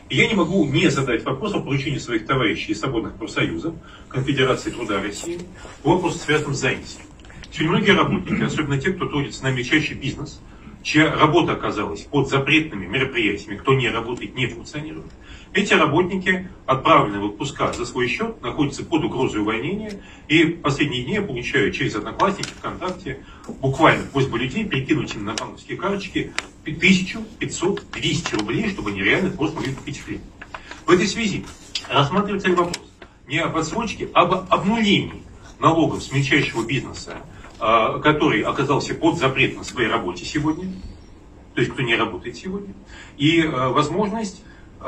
И я не могу не задать вопрос о поручении своих товарищей из свободных профсоюзов, Конфедерации труда России, по вопросу, связанным с занятостью. Сегодня многие работники, особенно те, кто трудится на мельчайший бизнес, чья работа оказалась под запретными мероприятиями, кто не работает, не функционирует, эти работники, отправленные в отпуска за свой счет, находятся под угрозой увольнения. И в последние дни я получаю через Одноклассники, ВКонтакте, буквально просьбу людей перекинуть им на банковские карточки 1000, 500, 200 рублей, чтобы они реально просто могли купить хлеб. В этой связи рассматривается вопрос не об отсрочке, а об обнулении налогов с мельчайшего бизнеса, который оказался под запретом на своей работе сегодня, то есть кто не работает сегодня, и возможность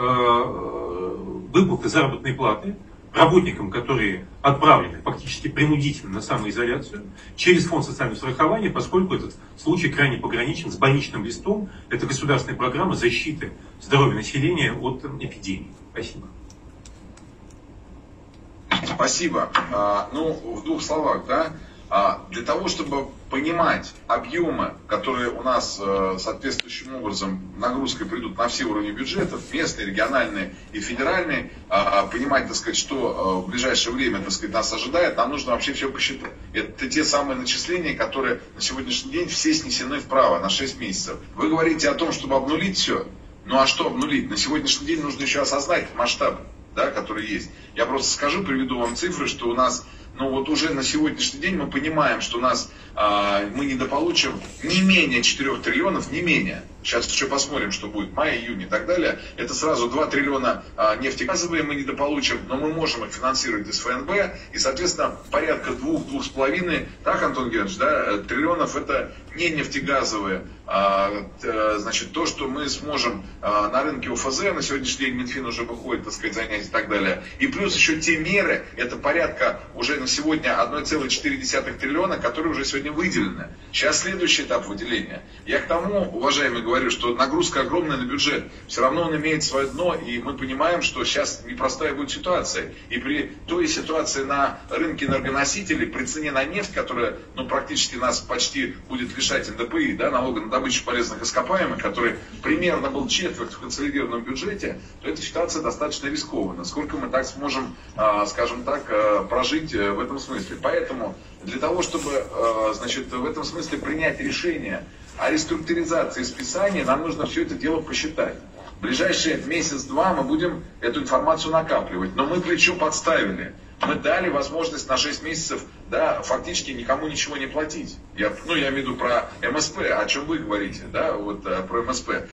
выплаты заработной платы работникам, которые отправлены фактически принудительно на самоизоляцию через фонд социального страхования, поскольку этот случай крайне пограничен с больничным листом. Это государственная программа защиты здоровья населения от эпидемии. Спасибо. Спасибо. Ну, в двух словах, да. Для того, чтобы понимать объемы, которые у нас соответствующим образом нагрузкой придут на все уровни бюджетов, местные, региональные и федеральные, понимать, так сказать, что в ближайшее время, так сказать, нас ожидает, нам нужно вообще все посчитать. Это те самые начисления, которые на сегодняшний день все снесены вправо на 6 месяцев. Вы говорите о том, чтобы обнулить все. Ну а что обнулить? На сегодняшний день нужно еще осознать масштаб, да, который есть. Я просто скажу, приведу вам цифры, что у нас, ну вот уже на сегодняшний день мы понимаем, что у нас мы недополучим не менее 4 триллионов, не менее. Сейчас еще посмотрим, что будет в мае, июне и так далее. Это сразу 2 триллиона нефтегазовые мы недополучим, но мы можем их финансировать из ФНБ. И, соответственно, порядка 2-2,5, так, Антон Георгиевич, да, триллионов это не нефтегазовые. Значит, то, что мы сможем на рынке ОФЗ, на сегодняшний день Минфин уже выходит, так сказать, занять и так далее. И плюс еще те меры, это порядка уже на сегодня 1,4 триллиона, которые уже сегодня выделены. Сейчас следующий этап выделения. Я к тому, уважаемые, говорю, что нагрузка огромная на бюджет. Все равно он имеет свое дно, и мы понимаем, что сейчас непростая будет ситуация. И при той ситуации на рынке энергоносителей, при цене на нефть, которая, ну, практически нас почти будет лишать НДПИ, да, налога на добычу полезных ископаемых, который примерно был четверть в консолидированном бюджете, то эта ситуация достаточно рискованна. Сколько мы так сможем, скажем так, прожить в этом смысле. Поэтому для того, чтобы, значит, в этом смысле принять решение о реструктуризации списания, нам нужно все это дело посчитать. В ближайшие месяц-два мы будем эту информацию накапливать. Но мы плечо подставили. Мы дали возможность на 6 месяцев, да, фактически никому ничего не платить. Я имею в виду про МСП, о чем вы говорите, да, вот про МСП.